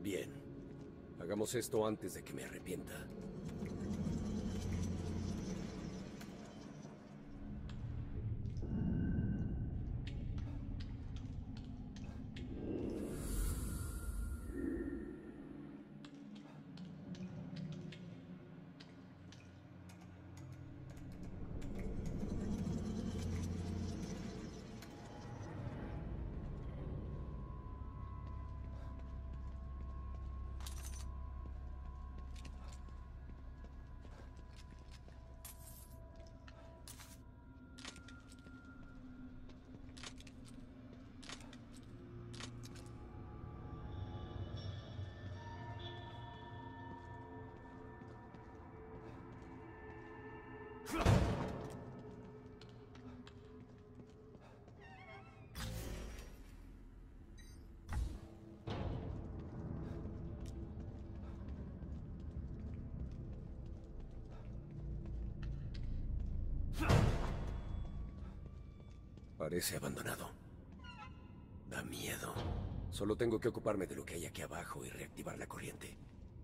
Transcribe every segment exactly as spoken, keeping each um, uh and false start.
Bien. Hagamos esto antes de que me arrepienta. Parece abandonado. Da miedo. Solo tengo que ocuparme de lo que hay aquí abajo y reactivar la corriente.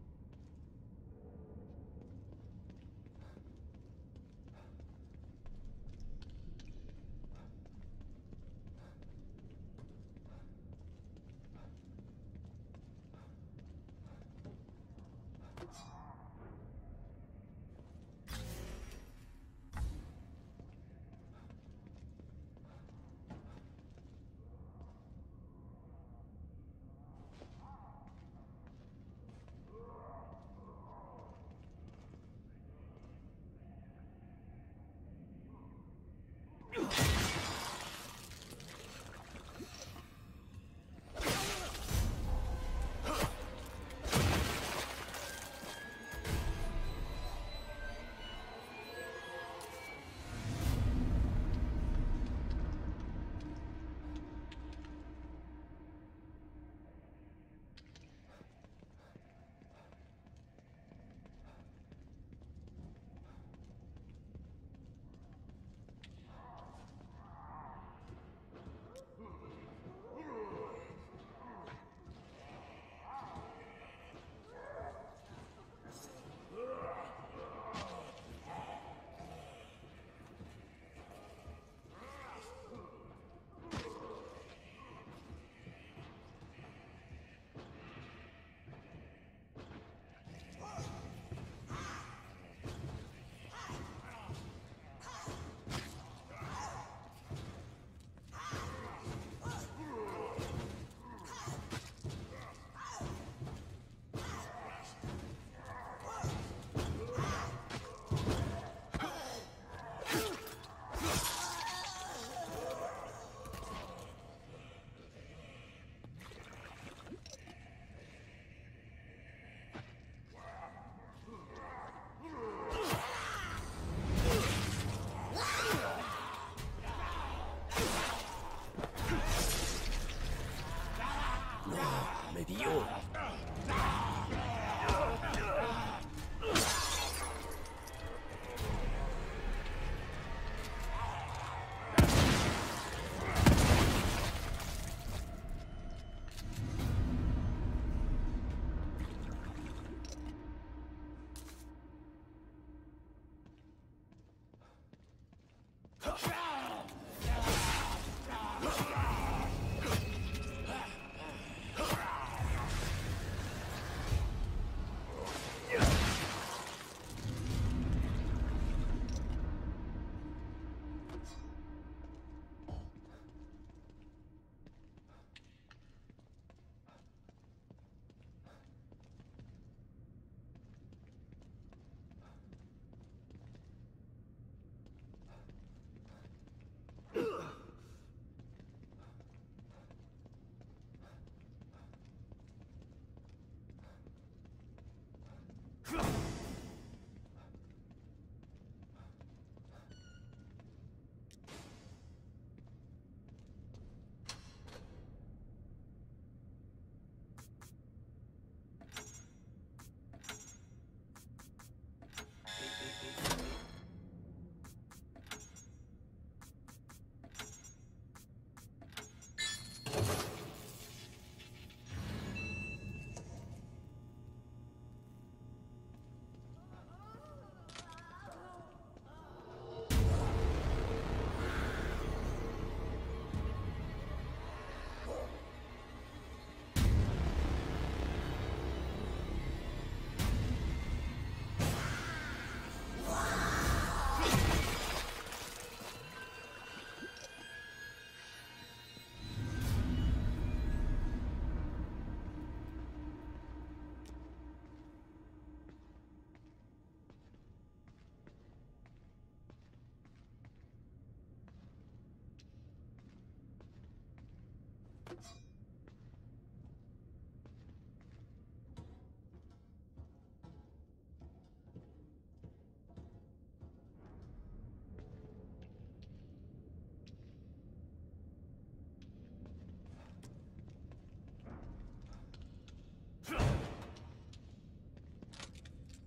¡Me dio!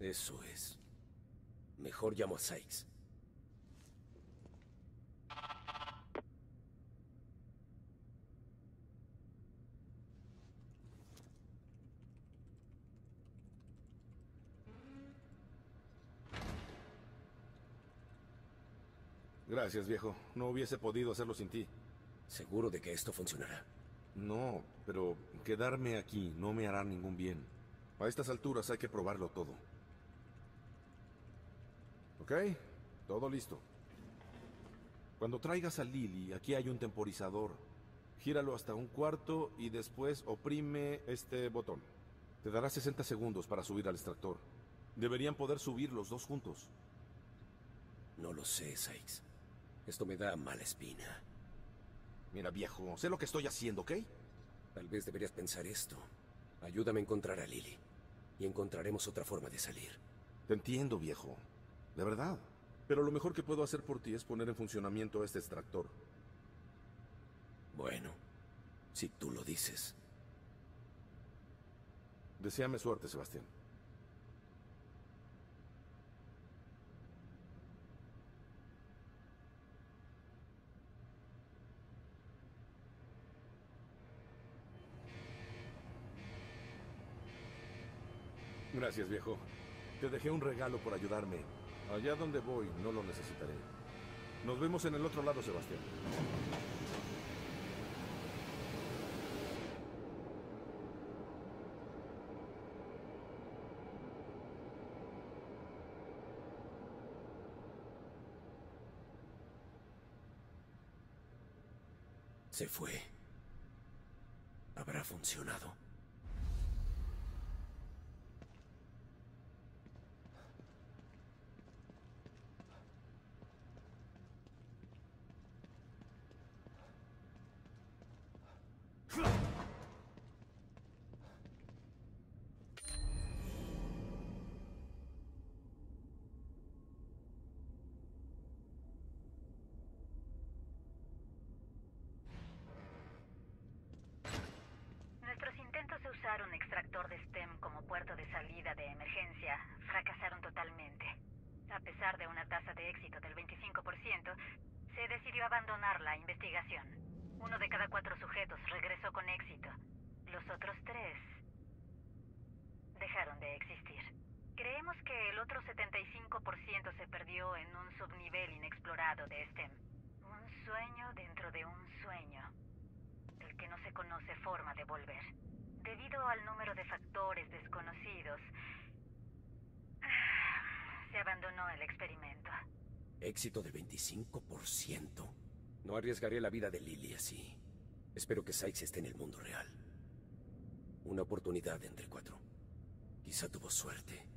Eso es. Mejor llamo a Sykes. Gracias, viejo. No hubiese podido hacerlo sin ti. ¿Seguro de que esto funcionará? No, pero quedarme aquí no me hará ningún bien. A estas alturas hay que probarlo todo. ¿Ok? Todo listo. Cuando traigas a Lily, aquí hay un temporizador. Gíralo hasta un cuarto y después oprime este botón. Te dará sesenta segundos para subir al extractor. Deberían poder subir los dos juntos. No lo sé, Sykes. Esto me da mala espina. Mira, viejo, sé lo que estoy haciendo, ¿ok? Tal vez deberías pensar esto. Ayúdame a encontrar a Lily. Y encontraremos otra forma de salir. Te entiendo, viejo. De verdad. Pero lo mejor que puedo hacer por ti es poner en funcionamiento este extractor. Bueno, si tú lo dices. Deséame suerte, Sebastián. Gracias, viejo. Te dejé un regalo por ayudarme. Allá donde voy, no lo necesitaré. Nos vemos en el otro lado, Sebastián. Se fue. ¿Habrá funcionado? Nuestros intentos de usar un extractor de STEM como puerto de salida de emergencia fracasaron totalmente. A pesar de una tasa de éxito del veinticinco por ciento, se decidió abandonar la investigación. Uno de cada cuatro sujetos regresó con éxito. Los otros tres dejaron de existir. Creemos que el otro setenta y cinco por ciento se perdió en un subnivel inexplorado de STEM. Un sueño dentro de un sueño, del que no se conoce forma de volver. Debido al número de factores desconocidos, se abandonó el experimento. Éxito de veinticinco por ciento. No arriesgaré la vida de Lily así. Espero que Sykes esté en el mundo real. Una oportunidad entre cuatro. Quizá tuvo suerte.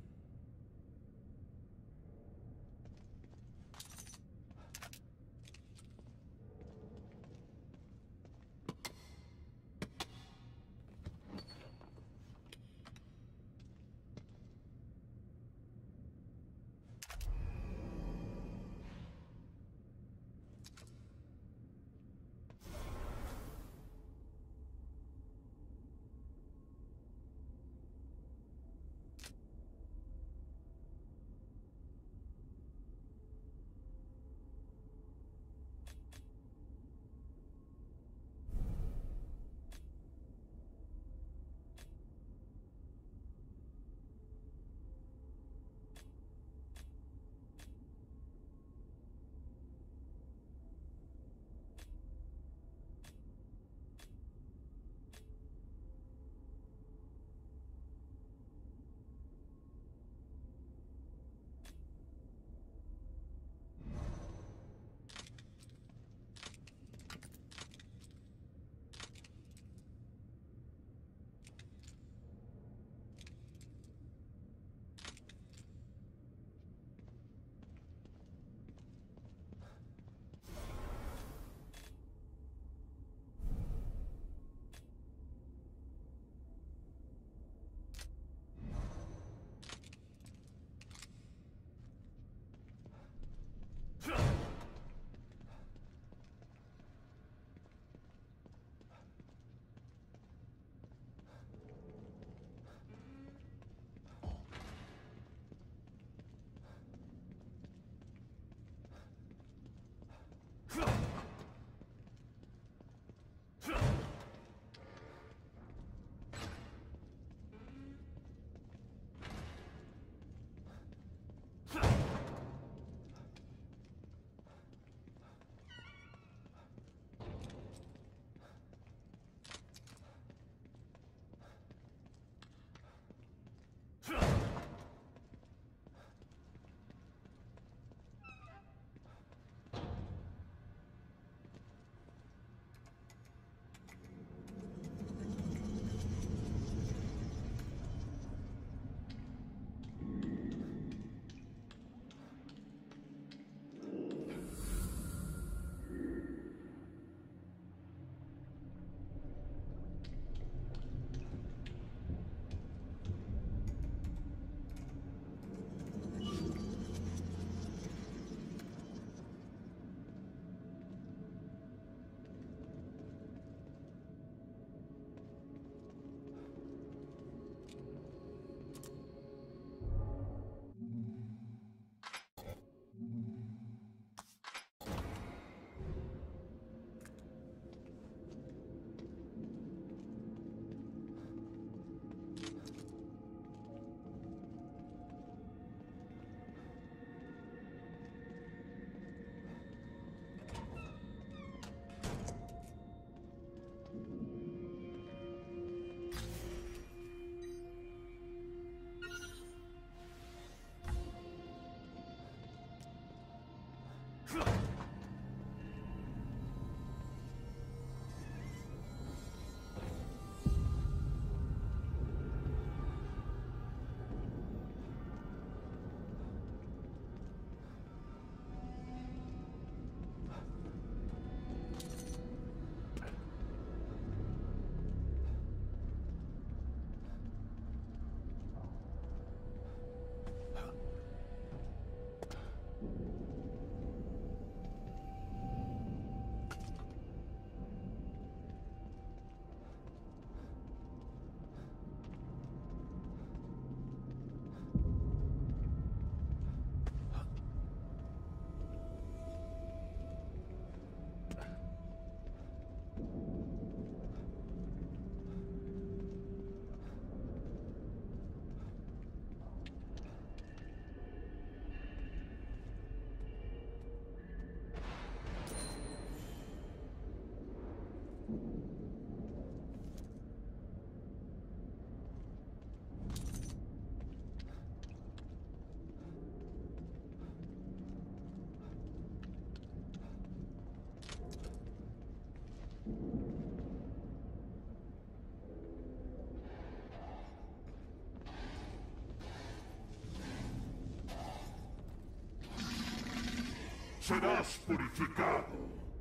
Serás purificado.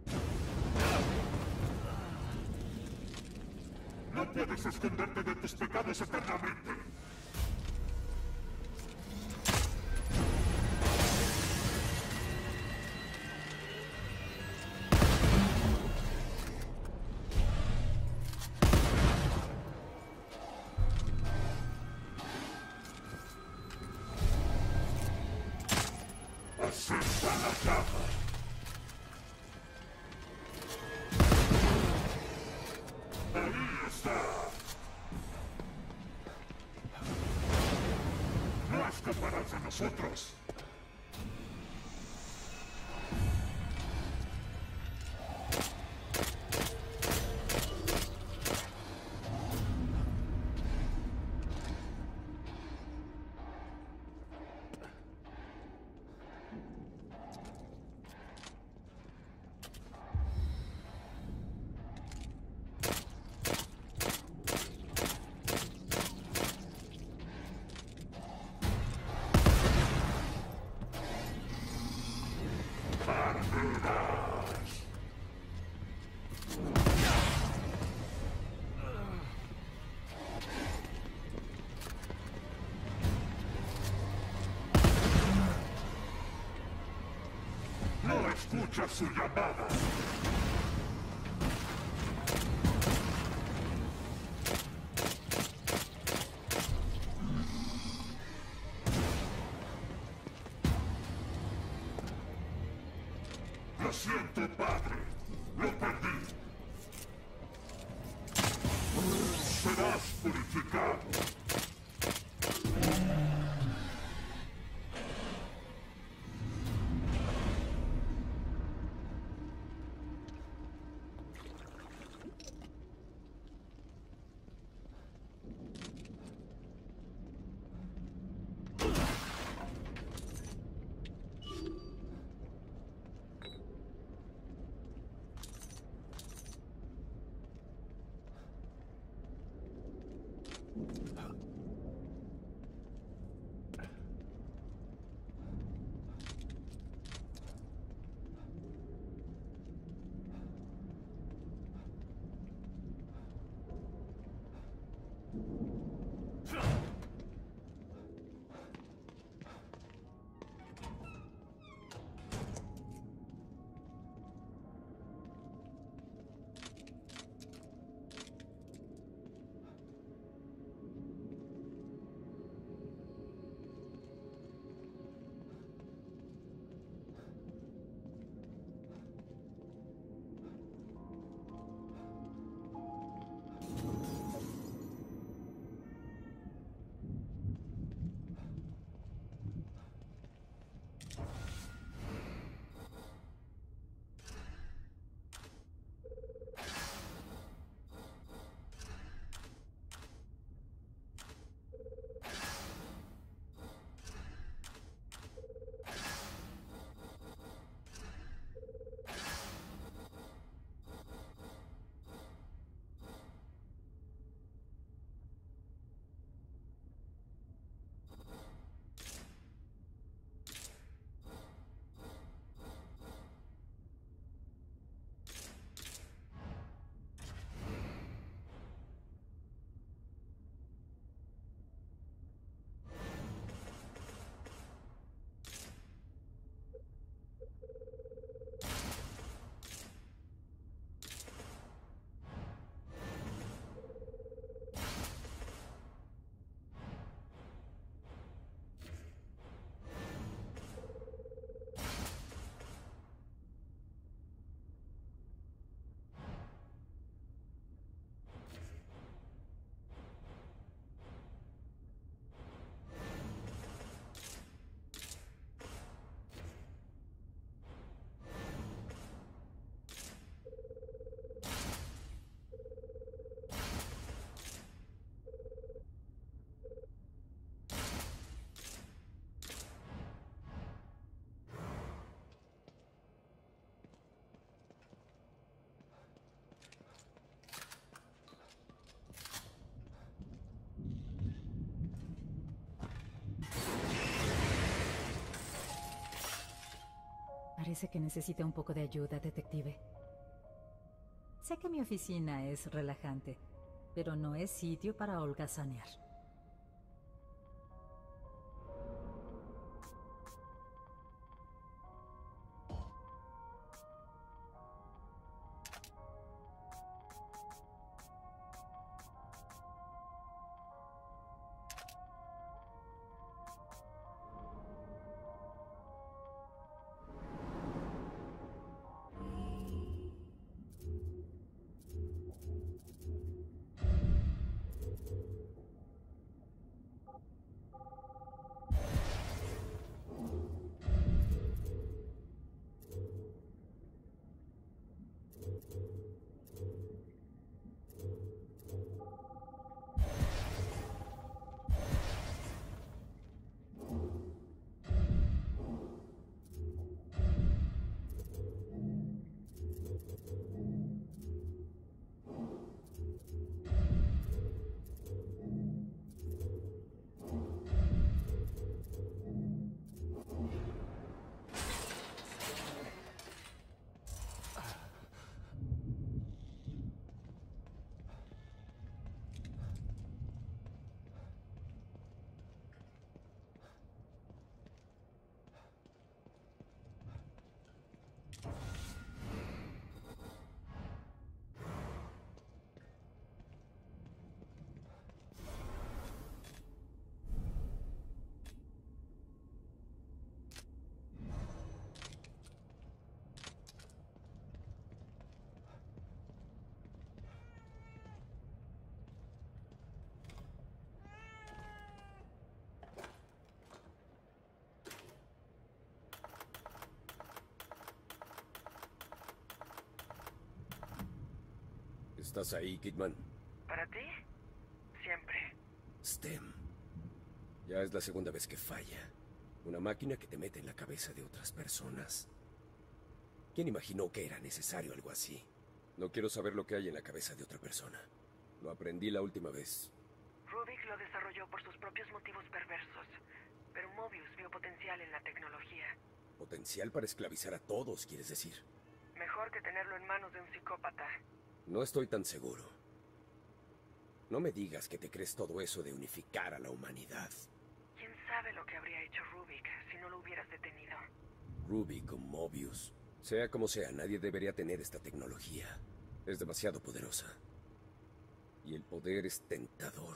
No puedes esconderte de tus pecados eternamente. Acepta la llama. Ahí está. No escaparás de nosotros. No escucha su llamada. Lo siento, padre. Lo perdí. Serás purificado. Parece que necesita un poco de ayuda, detective. Sé que mi oficina es relajante, pero no es sitio para holgazanear. ¿Estás ahí, Kidman? ¿Para ti? Siempre. STEM. Ya es la segunda vez que falla. Una máquina que te mete en la cabeza de otras personas. ¿Quién imaginó que era necesario algo así? No quiero saber lo que hay en la cabeza de otra persona. Lo aprendí la última vez. Rubik lo desarrolló por sus propios motivos perversos, pero Mobius vio potencial en la tecnología. Potencial para esclavizar a todos, ¿quieres decir? Mejor que tenerlo en manos de un psicópata. No estoy tan seguro. No me digas que te crees todo eso de unificar a la humanidad. ¿Quién sabe lo que habría hecho Rubik si no lo hubieras detenido? Rubik o Mobius. Sea como sea, nadie debería tener esta tecnología. Es demasiado poderosa. Y el poder es tentador.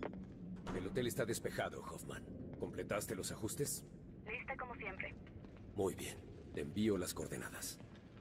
El hotel está despejado, Hoffman. ¿Completaste los ajustes? Lista como siempre. Muy bien. Te envío las coordenadas.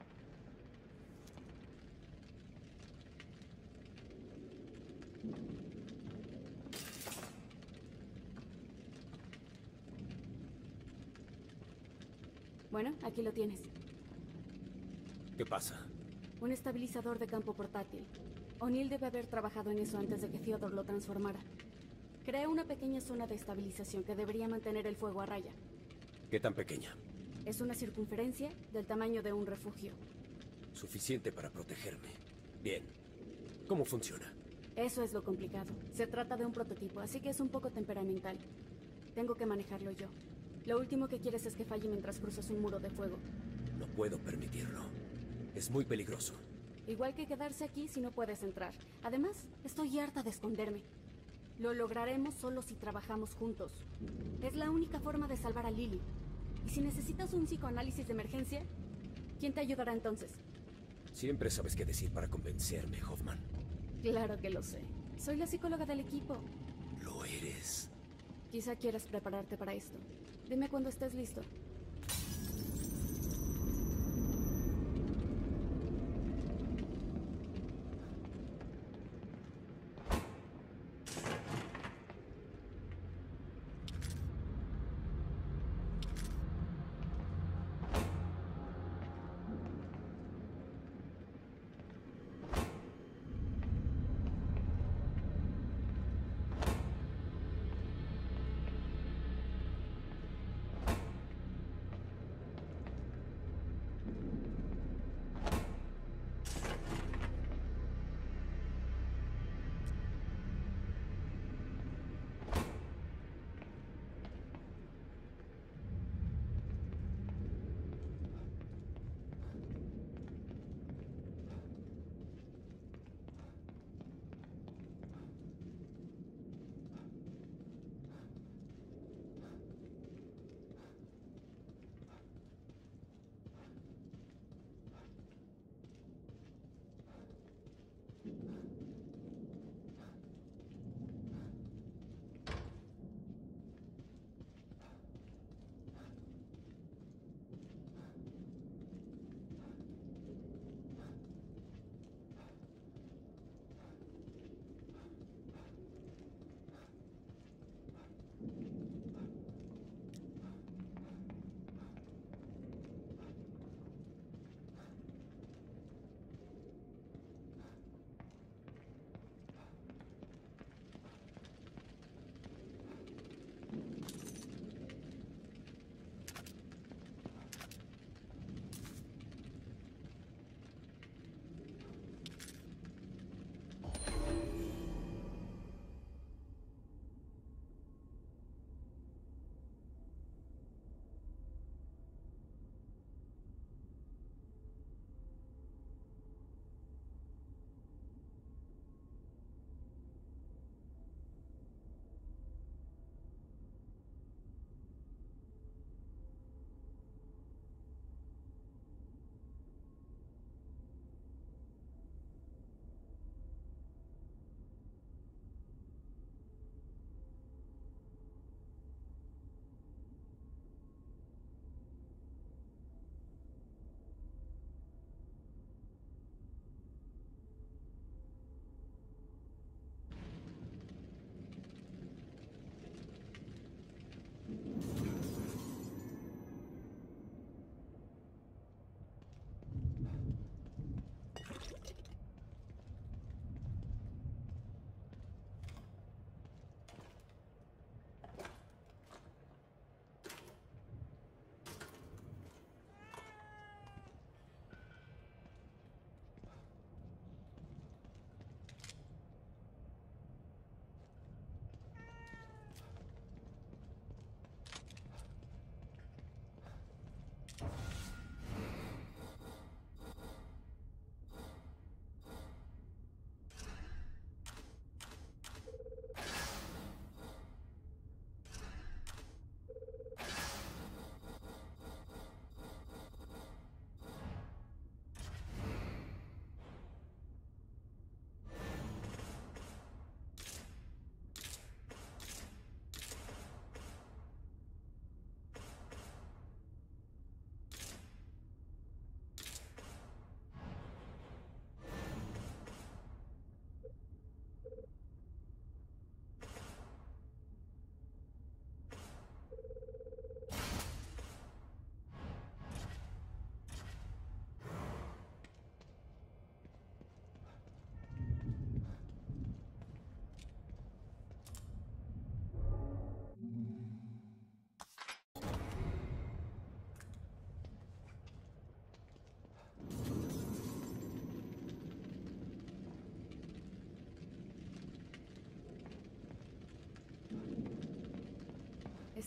Bueno, aquí lo tienes. ¿Qué pasa? Un estabilizador de campo portátil. O'Neill debe haber trabajado en eso antes de que Theodore lo transformara. Crea una pequeña zona de estabilización que debería mantener el fuego a raya. ¿Qué tan pequeña? Es una circunferencia del tamaño de un refugio. Suficiente para protegerme. Bien. ¿Cómo funciona? Eso es lo complicado. Se trata de un prototipo, así que es un poco temperamental. Tengo que manejarlo yo. Lo último que quieres es que falle mientras cruzas un muro de fuego. No puedo permitirlo. Es muy peligroso. Igual que quedarse aquí si no puedes entrar. Además, estoy harta de esconderme. Lo lograremos solo si trabajamos juntos. Es la única forma de salvar a Lily. Y si necesitas un psicoanálisis de emergencia, ¿quién te ayudará entonces? Siempre sabes qué decir para convencerme, Hoffman. Claro que lo sé. Soy la psicóloga del equipo. Lo eres. Quizá quieras prepararte para esto. Dime cuando estés listo.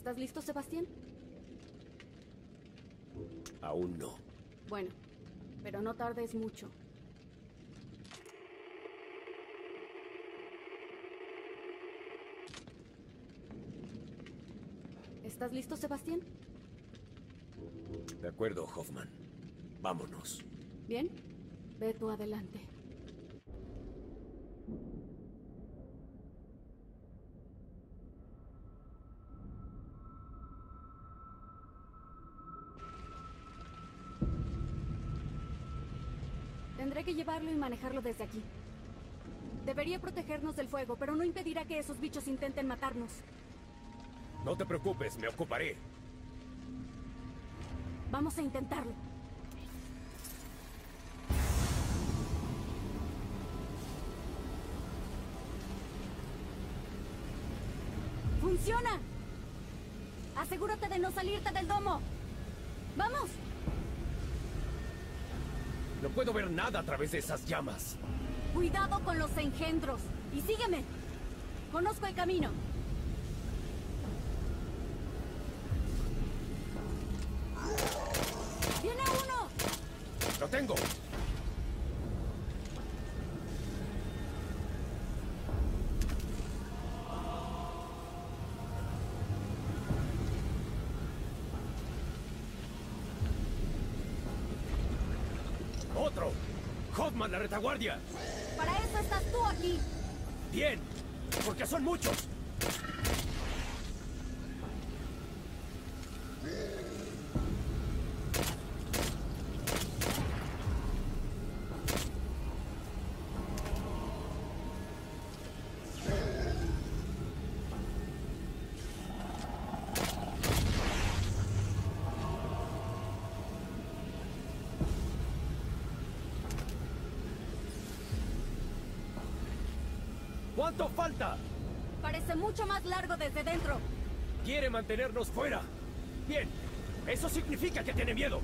¿Estás listo, Sebastián? Aún no. Bueno, pero no tardes mucho. ¿Estás listo, Sebastián? De acuerdo, Hoffman. Vámonos. Bien, ve tú adelante. Tendré que llevarlo y manejarlo desde aquí. Debería protegernos del fuego, pero no impedirá que esos bichos intenten matarnos. No te preocupes, me ocuparé. Vamos a intentarlo. ¡Funciona! Asegúrate de no salirte del domo. ¡Vamos! No puedo ver nada a través de esas llamas. Cuidado con los engendros. Y sígueme. Conozco el camino. ¡Viene uno! ¡Lo tengo! ¡Otro! ¡Hoffman, la retaguardia! Para eso estás tú aquí. ¡Bien! ¡Porque son muchos! ¿Cuánto falta? Parece mucho más largo desde dentro. Quiere mantenernos fuera. Bien, eso significa que tiene miedo.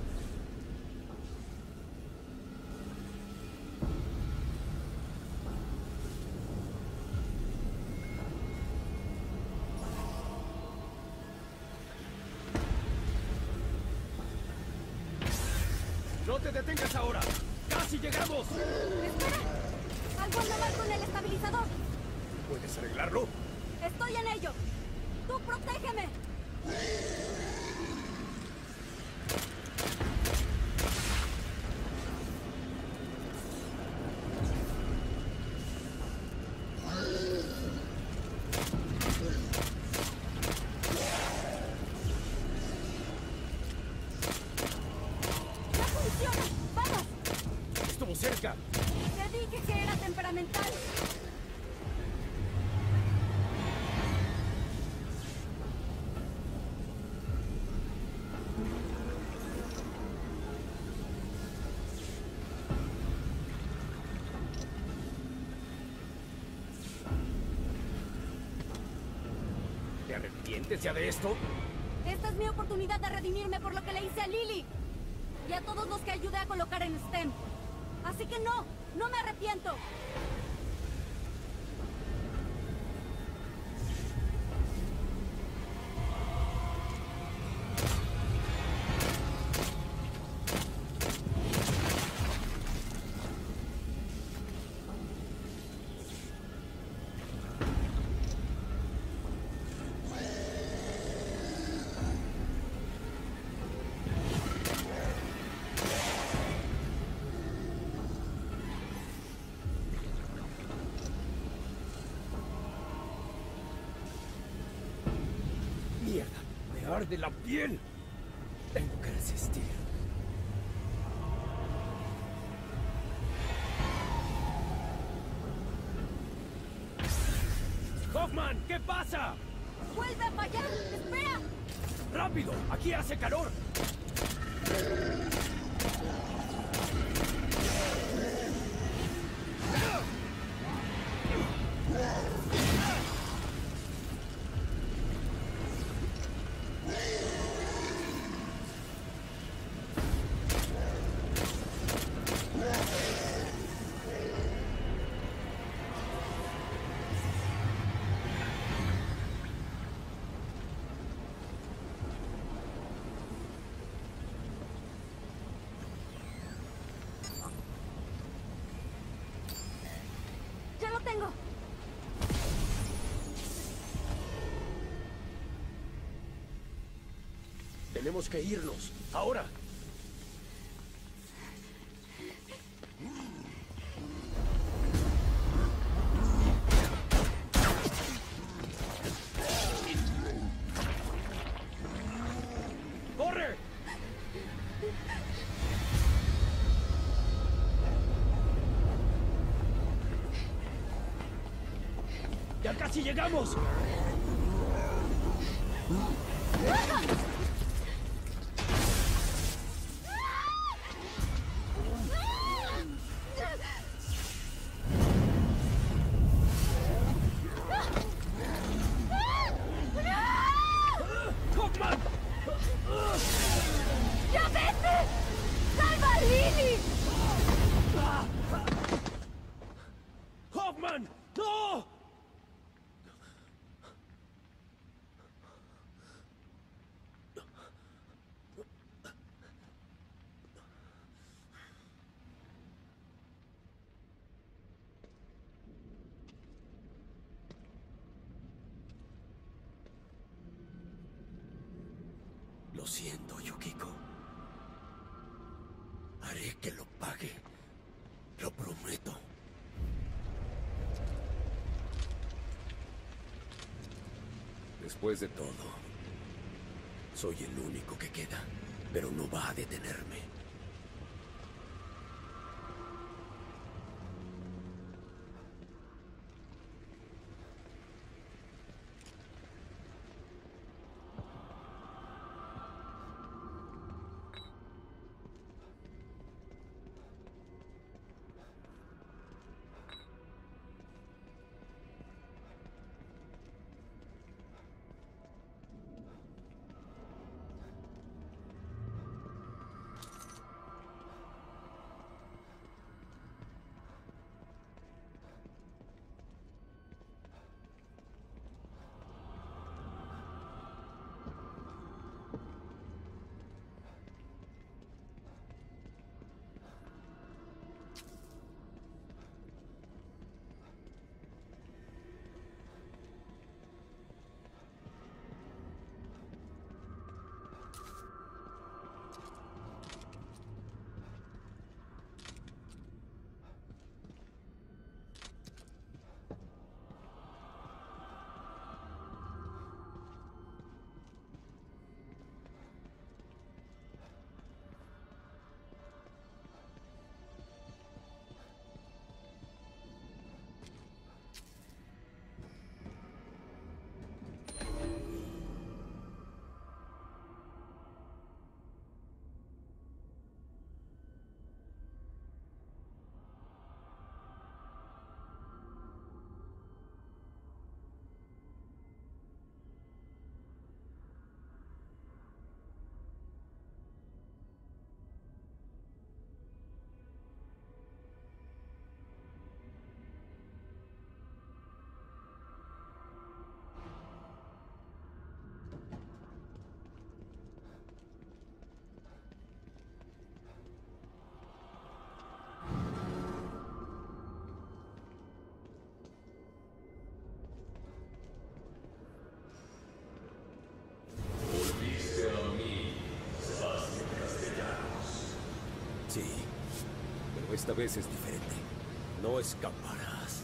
No te detengas ahora. ¡Casi llegamos! ¡Espera! Algo anda mal con el estabilizador. ¿Puedes arreglarlo? Estoy en ello. ¡Tú protégeme! ¡Ya funciona! ¡Vamos! Estuvo cerca. Te dije que era temperamental. ¿Te arrepientes ya de esto? Esta es mi oportunidad de redimirme por lo que le hice a Lily. Y a todos los que ayudé a colocar en STEM. Así que no, no me arrepiento. ¡Mierda! ¡Me arde la piel! Tengo que resistir. ¡Hoffman! ¿Qué pasa? ¡Vuelve a fallar! ¡Espera! ¡Rápido! ¡Aquí hace calor! Tenemos que irnos. ¡Ahora! ¡Corre! ¡Ya casi llegamos! ¡Hoffman! ¡Ya vete! ¡Salva a Lily! ¡Hoffman! ¡No! Lo siento, Yukiko. Haré que lo pague. Lo prometo. Después de todo, soy el único que queda, pero no va a detenerme. Sí, pero esta vez es diferente. No escaparás.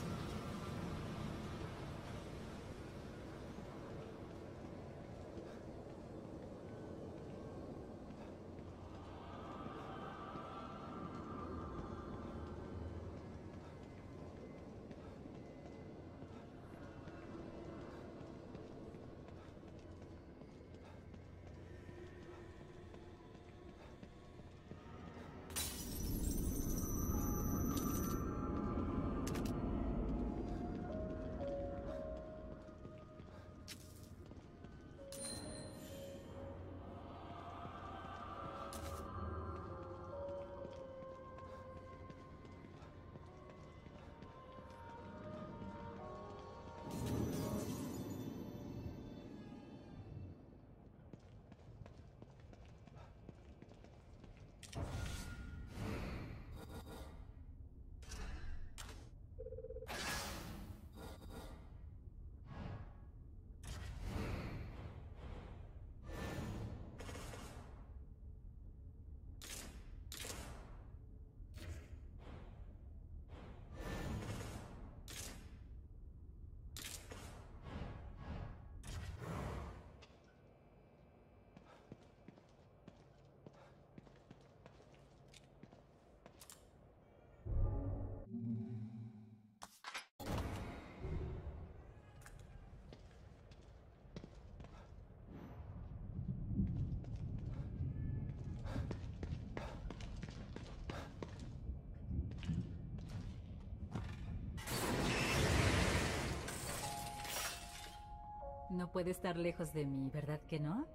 No puede estar lejos de mí, ¿verdad que no?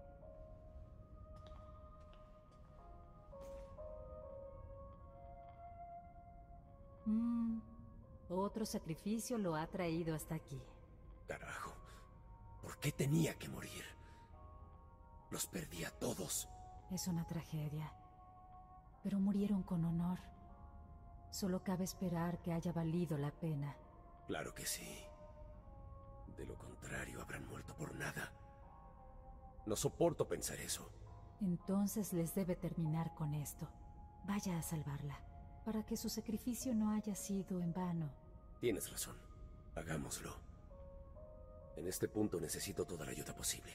Mm, otro sacrificio lo ha traído hasta aquí. Carajo. ¿Por qué tenía que morir? Los perdí a todos. Es una tragedia. Pero murieron con honor. Solo cabe esperar que haya valido la pena. Claro que sí. De lo contrario, habrán muerto por nada. No soporto pensar eso. Entonces les debe terminar con esto. Vaya a salvarla, para que su sacrificio no haya sido en vano. Tienes razón. Hagámoslo. En este punto necesito toda la ayuda posible.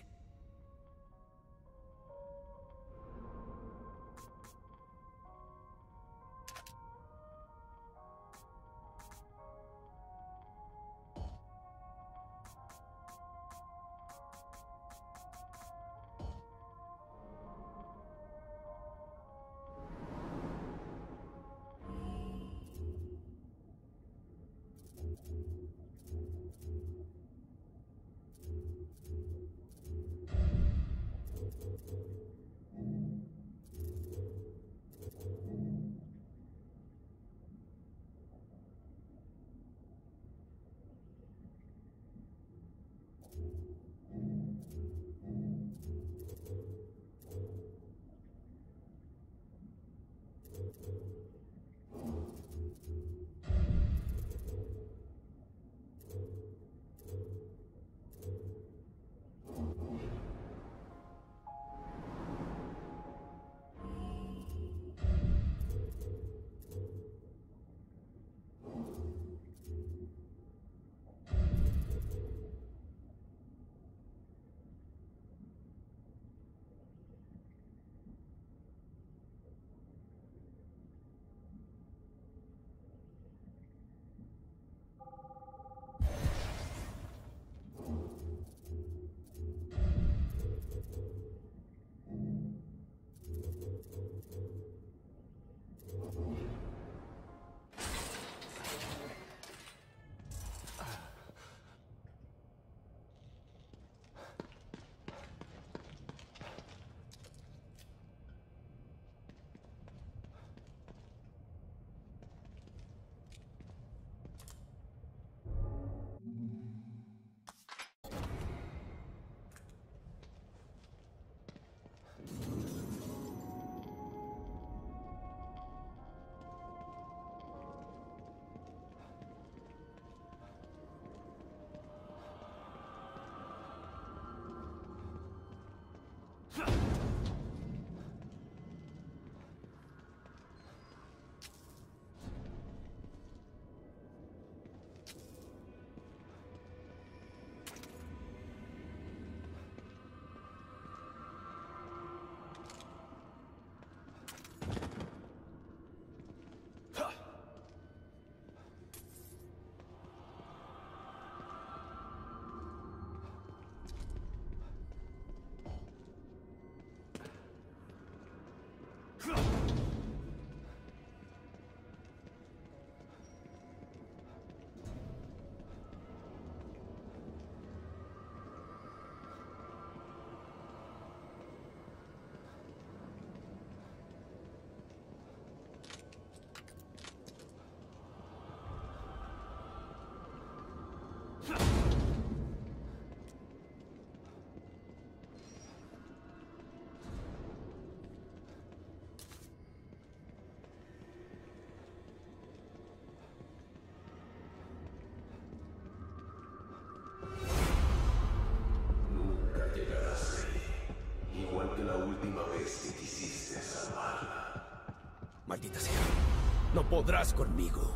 Maldita sea. No podrás conmigo.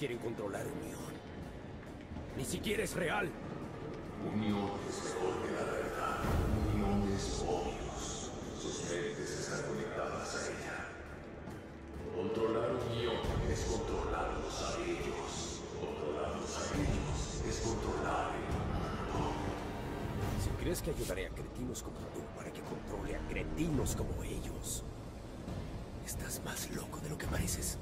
quieren controlar Unión. Ni siquiera es real. Unión es mejor que la verdad. Unión es obvios. Sus mentes están conectadas a ella. Controlar Unión es controlarlos a ellos. Controlarlos a ellos es controlar el mundo. Si crees que ayudaré a cretinos como tú para que controle a cretinos como ellos, estás más loco de lo que pareces.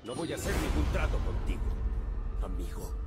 No voy a hacer ningún trato contigo, amigo.